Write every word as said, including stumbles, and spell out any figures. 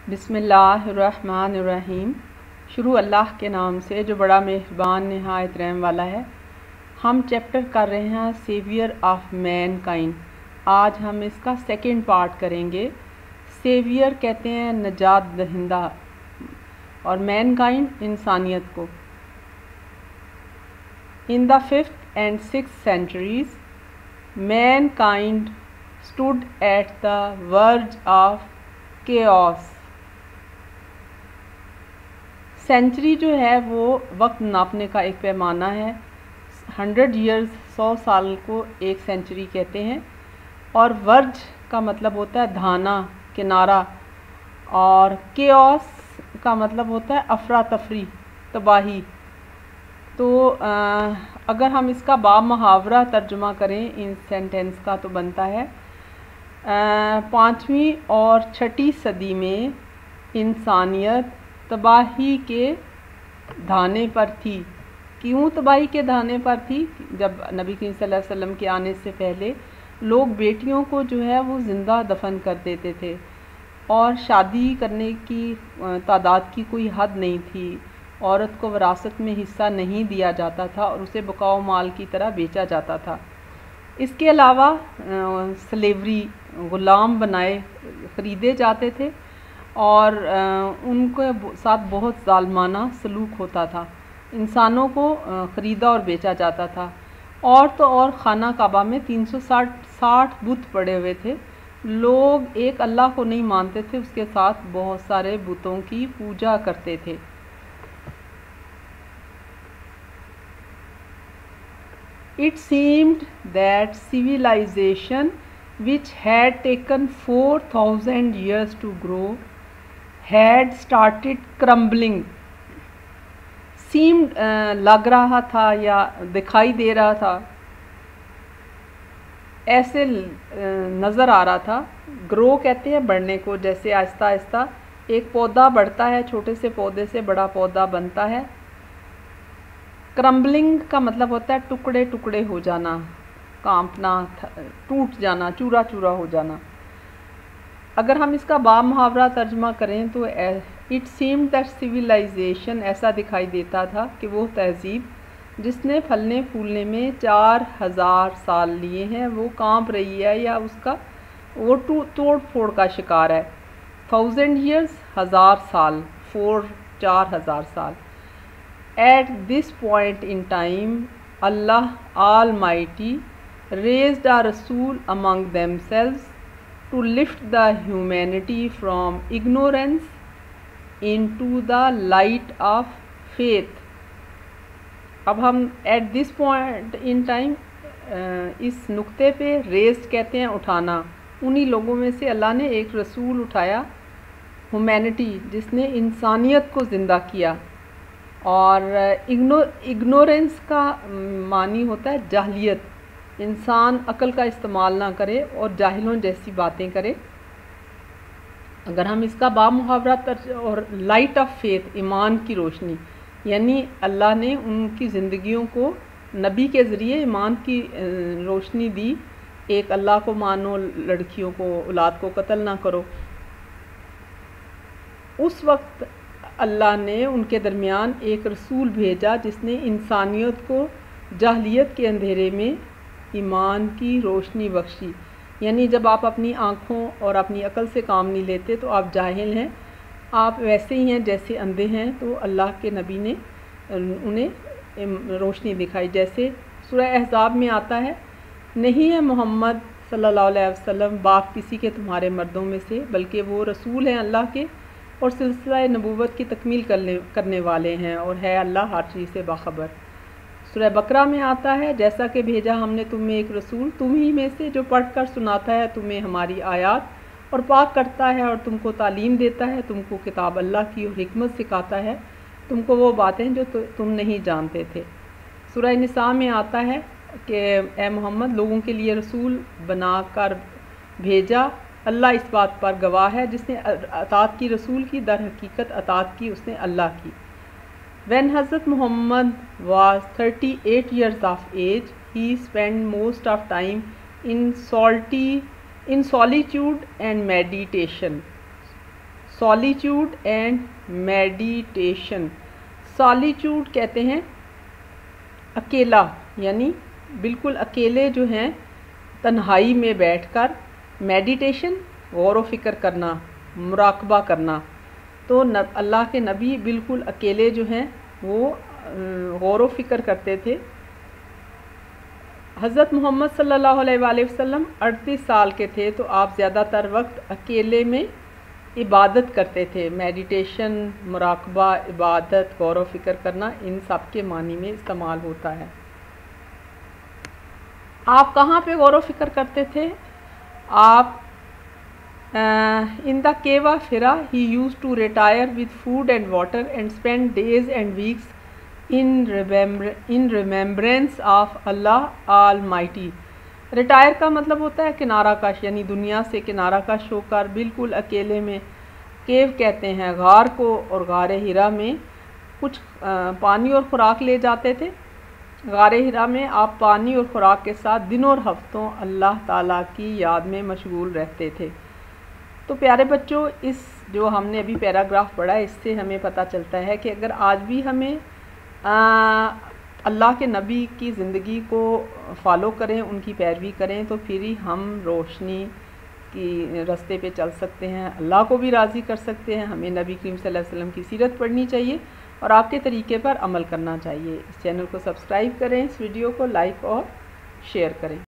بسم اللہ الرحمن الرحیم۔ شروع اللہ کے نام سے جو بڑا مہربان نہایت رحم والا ہے۔ ہم چیپٹر کر رہے ہیں سیویئر آف مین کائنڈ۔ آج ہم اس کا سیکنڈ پارٹ کریں گے۔ سیویئر کہتے ہیں نجات دہندہ اور مین کائنڈ انسانیت کو۔ In the fifth and sixth centuries, mankind stood at the verge of chaos. Century جو ہے وہ وقت ناپنے کا ایک پیمانہ ہے۔ ہنڈریڈ ایئرز سو سال کو ایک سینچری کہتے ہیں، اور ورج کا مطلب ہوتا ہے دھانا، کنارہ، اور کیوس کا مطلب ہوتا ہے افراتفری، تباہی۔ تو اگر ہم اس کا با محاورہ ترجمہ کریں ان سینٹینس کا تو بنتا ہے پانچویں اور چھٹی صدی میں انسانیت تباہی کے دھانے پر تھی۔ کیوں تباہی کے دھانے پر تھی؟ جب نبی کریم صلی اللہ علیہ وسلم کے آنے سے پہلے لوگ بیٹیوں کو جو ہے وہ زندہ دفن کر دیتے تھے، اور شادی کرنے کی تعداد کی کوئی حد نہیں تھی۔ عورت کو وراثت میں حصہ نہیں دیا جاتا تھا اور اسے بقاؤ مال کی طرح بیچا جاتا تھا۔ اس کے علاوہ سلیوری، غلام بنائے خریدے جاتے تھے، اور ان کے ساتھ بہت ظالمانہ سلوک ہوتا تھا۔ انسانوں کو خریدا اور بیچا جاتا تھا۔ اور تو اور خانہ کعبہ میں تین سو ساٹھ ساٹھ بت پڑے ہوئے تھے۔ لوگ ایک اللہ کو نہیں مانتے تھے، اس کے ساتھ بہت سارے بتوں کی پوجا کرتے تھے۔ It seemed that civilization, which had taken four thousand years to grow, had started crumbling. seemed uh, لگ رہا تھا یا دکھائی دے رہا تھا، ایسے نظر آ رہا تھا۔ گرو کہتے ہیں بڑھنے کو، جیسے آہستہ آہستہ ایک پودا بڑھتا ہے، چھوٹے سے پودے سے بڑا پودا بنتا ہے۔ کرمبلنگ کا مطلب ہوتا ہے ٹکڑے ٹکڑے ہو جانا، کانپنا، ٹوٹ جانا، چورا چورا ہو جانا۔ اگر ہم اس کا با محاورہ ترجمہ کریں تو اٹ سیمڈ دیٹ سویلائزیشن، ایسا دکھائی دیتا تھا کہ وہ تہذیب جس نے پھلنے پھولنے میں چار ہزار سال لیے ہیں وہ کانپ رہی ہے، یا اس کا وہ توڑ پھوڑ کا شکار ہے۔ تھاؤزینڈ ایئرز، ہزار سال، فور چار ہزار سال۔ At this point in time, Allah Almighty raised a Rasul among themselves to lift the humanity from ignorance into the light of faith. اب ہم at this point in time اس نقطے پہ raised کہتے ہیں اٹھانا۔ انہی لوگوں میں سے اللہ نے ایک رسول اٹھایا، humanity، جس نے انسانیت کو زندہ کیا۔ اور اگنورینس کا معنی ہوتا ہے جاہلیت، انسان عقل کا استعمال نہ کرے اور جاہلوں جیسی باتیں کرے۔ اگر ہم اس کا با محاورہ اور لائٹ آف فیتھ، ایمان کی روشنی، یعنی اللہ نے ان کی زندگیوں کو نبی کے ذریعے ایمان کی روشنی دی۔ ایک اللہ کو مانو، لڑکیوں کو، اولاد کو قتل نہ کرو۔ اس وقت اللہ نے ان کے درمیان ایک رسول بھیجا جس نے انسانیت کو جاہلیت کے اندھیرے میں ایمان کی روشنی بخشی۔ یعنی جب آپ اپنی آنکھوں اور اپنی عقل سے کام نہیں لیتے تو آپ جاہل ہیں، آپ ویسے ہی ہیں جیسے اندھے ہیں۔ تو اللہ کے نبی نے انہیں روشنی دکھائی، جیسے سورہ احزاب میں آتا ہے، نہیں ہے محمد صلی اللہ علیہ وسلم باپ کسی کے تمہارے مردوں میں سے، بلکہ وہ رسول ہیں اللہ کے، اور سلسلہ نبوت کی تکمیل کرنے کرنے والے ہیں، اور ہے اللہ ہر چیز سے باخبر۔ سورہ بقرہ میں آتا ہے، جیسا کہ بھیجا ہم نے تم میں ایک رسول، تم ہی میں سے، جو پڑھ کر سناتا ہے تمہیں ہماری آیات اور پاک کرتا ہے اور تم کو تعلیم دیتا ہے، تم کو کتاب اللہ کی اور حکمت سکھاتا ہے، تم کو وہ باتیں جو تم نہیں جانتے تھے۔ سورہ نساء میں آتا ہے کہ اے محمد لوگوں کے لیے رسول بنا کر بھیجا، اللہ اس بات پر گواہ ہے، جس نے اطاعت کی رسول کی، در حقیقت اطاعت کی اس نے اللہ کی۔ When Hazrat Muhammad was thirty-eight years of age, he spent most of time in salty in solitude and meditation. Solitude and meditation. Solitude کہتے ہیں اکیلا، یعنی بالکل اکیلے جو ہیں تنہائی میں بیٹھ کر. میڈیٹیشن غور و فکر کرنا، مراقبہ کرنا. تو اللہ کے نبی بالکل اکیلے جو ہیں وہ غور و فکر کرتے تھے. حضرت محمد صلی اللہ علیہ وآلہ وسلم اڑتیس سال کے تھے تو آپ زیادہ تر وقت اکیلے میں عبادت کرتے تھے. میڈیٹیشن، مراقبہ، عبادت، غور و فکر کرنا ان سب کے معنی میں استعمال ہوتا ہے. آپ کہاں پہ غور و فکر کرتے تھے؟ آپ ان the cave Hira he used to retire with food and water and spend days and weeks in in remembrance of Allah almighty. Retire کا مطلب ہوتا ہے کنارہ کش، یعنی دنیا سے کنارہ کش ہو کر بالکل اکیلے میں. کیو کہتے ہیں غار کو، اور غار ہرا میں کچھ پانی اور خوراک لے جاتے تھے. غار ہرا میں آپ پانی اور خوراک کے ساتھ دنوں اور ہفتوں اللہ تعالیٰ کی یاد میں مشغول رہتے تھے. تو پیارے بچوں، اس جو ہم نے ابھی پیراگراف پڑھا ہے اس سے ہمیں پتہ چلتا ہے کہ اگر آج بھی ہمیں اللہ کے نبی کی زندگی کو فالو کریں، ان کی پیروی کریں، تو پھر ہی ہم روشنی کی راستے پہ چل سکتے ہیں، اللہ کو بھی راضی کر سکتے ہیں. ہمیں نبی کریم صلی اللہ علیہ وسلم کی سیرت پڑھنی چاہیے اور آپ کے طریقے پر عمل کرنا چاہیے. اس چینل کو سبسکرائب کریں، اس ویڈیو کو لائک اور شیئر کریں.